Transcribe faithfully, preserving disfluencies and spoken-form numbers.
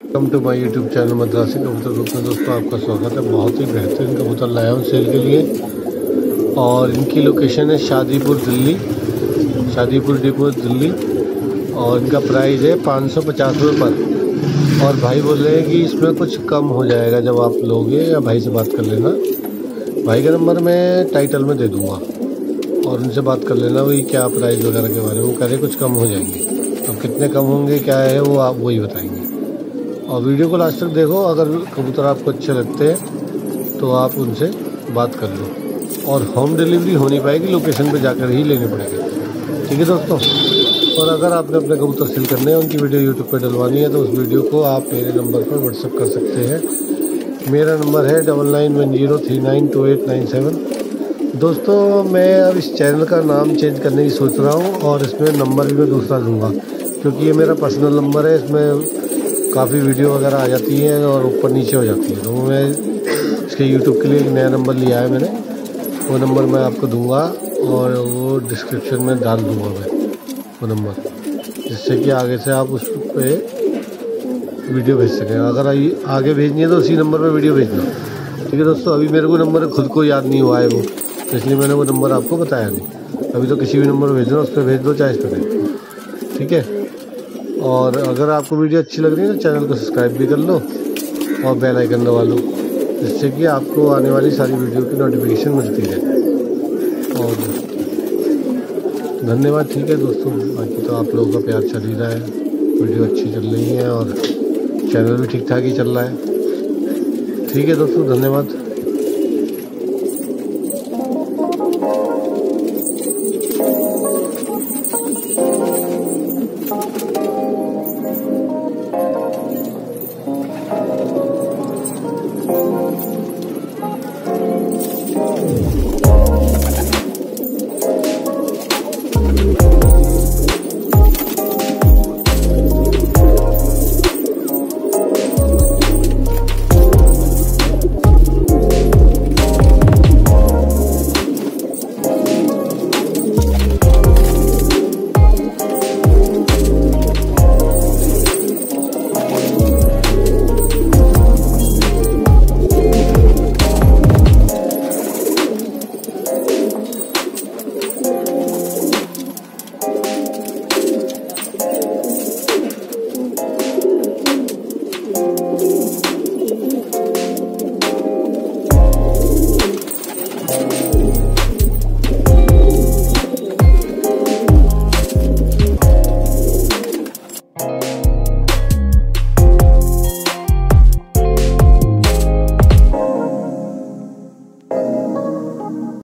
Welcome to my YouTube channel Madrasi कबूतर group में दोस्तों आपका स्वागत है। बहुत ही बेहतरीन कबूतर लाया हूँ सेल के लिए और इनकी लोकेशन है शादीपुर दिल्ली, शादीपुर डिपो दिल्ली और इनका प्राइस है पाँच सौ पचास रुपये पर। और भाई बोल रहे हैं कि इसमें कुछ कम हो जाएगा जब आप लोगे, या भाई से बात कर लेना। भाई का नंबर मैं टाइटल में दे दूँगा और उनसे बात कर लेना वही क्या प्राइस वगैरह के बारे में। वो कह रहे कुछ कम हो जाएंगे, अब कितने कम होंगे क्या है वो आप वही बताएंगे। और वीडियो को लास्ट तक देखो, अगर कबूतर आपको अच्छे लगते हैं तो आप उनसे बात कर लो। और होम डिलीवरी हो नहीं पाएगी, लोकेशन पे जाकर ही लेने पड़ेंगे, ठीक है दोस्तों। और अगर आपने अपने कबूतर सेल करने हैं, उनकी वीडियो यूट्यूब पर डलवानी है तो उस वीडियो को आप मेरे नंबर पर व्हाट्सअप कर सकते हैं। मेरा नंबर है double nine one zero three nine two eight nine seven. दोस्तों मैं अब इस चैनल का नाम चेंज करने की सोच रहा हूँ और इसमें नंबर भी मैं दूसरा दूँगा, क्योंकि ये मेरा पर्सनल नंबर है। इसमें काफ़ी वीडियो वगैरह आ जाती है और ऊपर नीचे हो जाती है, तो मैं इसके यूट्यूब के लिए एक नया नंबर लिया है मैंने। वो नंबर मैं आपको दूंगा और वो डिस्क्रिप्शन में डाल दूंगा मैं वो नंबर, जिससे कि आगे से आप उस पर वीडियो भेज सकें। अगर आगे भेजनी है तो उसी नंबर पर वीडियो भेजना, ठीक है दोस्तों। अभी मेरे को नंबर खुद को याद नहीं हुआ है वो, इसलिए मैंने वो नंबर आपको बताया नहीं। अभी तो किसी भी नंबर पर भेजना, उस पर भेज दो चाहे इस पर भेज दो, ठीक है। और अगर आपको वीडियो अच्छी लग रही है तो चैनल को सब्सक्राइब भी कर लो और बेल आइकन दबा लो, जिससे कि आपको आने वाली सारी वीडियो की नोटिफिकेशन मिलती है। और धन्यवाद, ठीक है दोस्तों। बाकी तो आप लोगों का प्यार चल ही रहा है, वीडियो अच्छी चल रही है और चैनल भी ठीक ठाक ही चल रहा है, ठीक है दोस्तों। धन्यवाद।